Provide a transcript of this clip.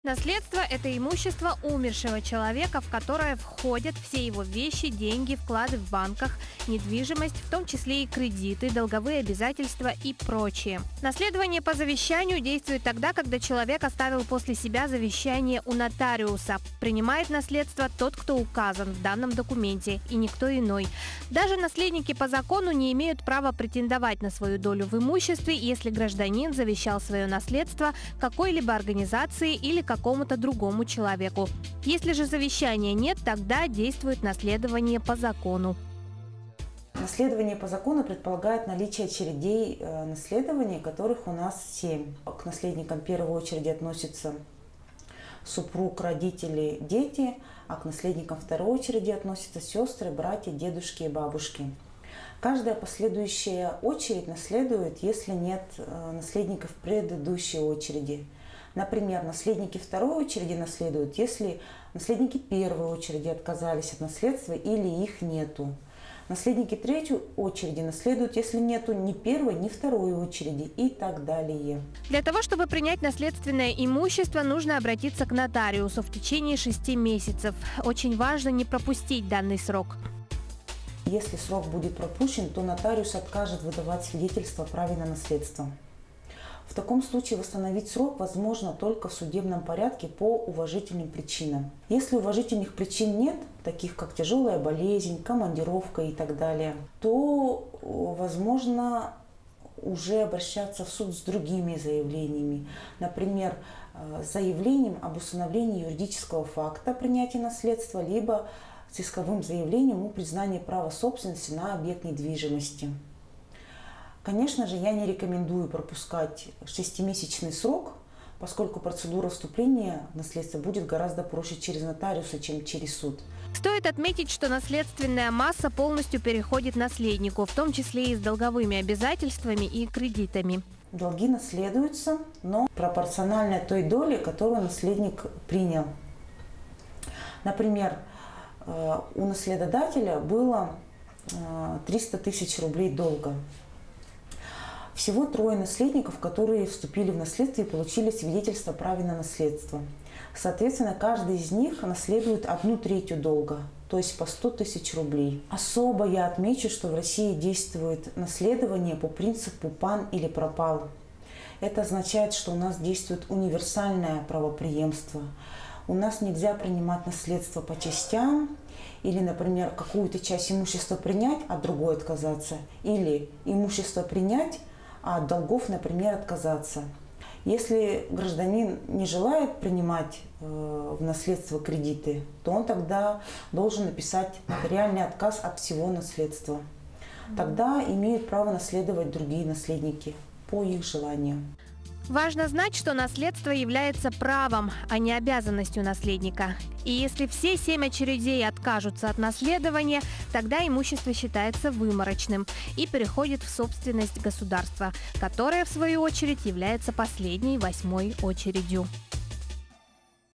Наследство – это имущество умершего человека, в которое входят все его вещи, деньги, вклады в банках, недвижимость, в том числе и кредиты, долговые обязательства и прочее. Наследование по завещанию действует тогда, когда человек оставил после себя завещание у нотариуса. Принимает наследство тот, кто указан в данном документе, и никто иной. Даже наследники по закону не имеют права претендовать на свою долю в имуществе, если гражданин завещал свое наследство какой-либо организации или какому-то другому человеку. Если же завещания нет, тогда действует наследование по закону. Наследование по закону предполагает наличие очередей наследования, которых у нас 7. К наследникам в первой очереди относятся супруг, родители, дети, а к наследникам второй очереди относятся сестры, братья, дедушки и бабушки. Каждая последующая очередь наследует, если нет наследников предыдущей очереди. Например, наследники второй очереди наследуют, если наследники первой очереди отказались от наследства или их нету. Наследники третьей очереди наследуют, если нету ни первой, ни второй очереди и так далее. Для того, чтобы принять наследственное имущество, нужно обратиться к нотариусу в течение 6 месяцев. Очень важно не пропустить данный срок. Если срок будет пропущен, то нотариус откажет выдавать свидетельство о праве на наследство. В таком случае восстановить срок возможно только в судебном порядке по уважительным причинам. Если уважительных причин нет, таких как тяжелая болезнь, командировка и так далее, то возможно уже обращаться в суд с другими заявлениями. Например, с заявлением об установлении юридического факта принятия наследства, либо с исковым заявлением о признании права собственности на объект недвижимости. Конечно же, я не рекомендую пропускать 6-месячный срок, поскольку процедура вступления в наследство будет гораздо проще через нотариуса, чем через суд. Стоит отметить, что наследственная масса полностью переходит наследнику, в том числе и с долговыми обязательствами и кредитами. Долги наследуются, но пропорционально той доле, которую наследник принял. Например, у наследодателя было 300 тысяч рублей долга. Всего 3 наследников, которые вступили в наследство и получили свидетельство о праве на наследство. Соответственно, каждый из них наследует 1/3 долга, то есть по 100 тысяч рублей. Особо я отмечу, что в России действует наследование по принципу «пан или пропал». Это означает, что у нас действует универсальное правопреемство. У нас нельзя принимать наследство по частям, или, например, какую-то часть имущества принять, а другой отказаться, или имущество принять, а от долгов, например, отказаться. Если гражданин не желает принимать в наследство кредиты, то он тогда должен написать нотариальный отказ от всего наследства. Тогда имеют право наследовать другие наследники по их желанию. Важно знать, что наследство является правом, а не обязанностью наследника. И если все 7 очередей откажутся от наследования, тогда имущество считается выморочным и переходит в собственность государства, которое, в свою очередь, является последней 8-й очередью.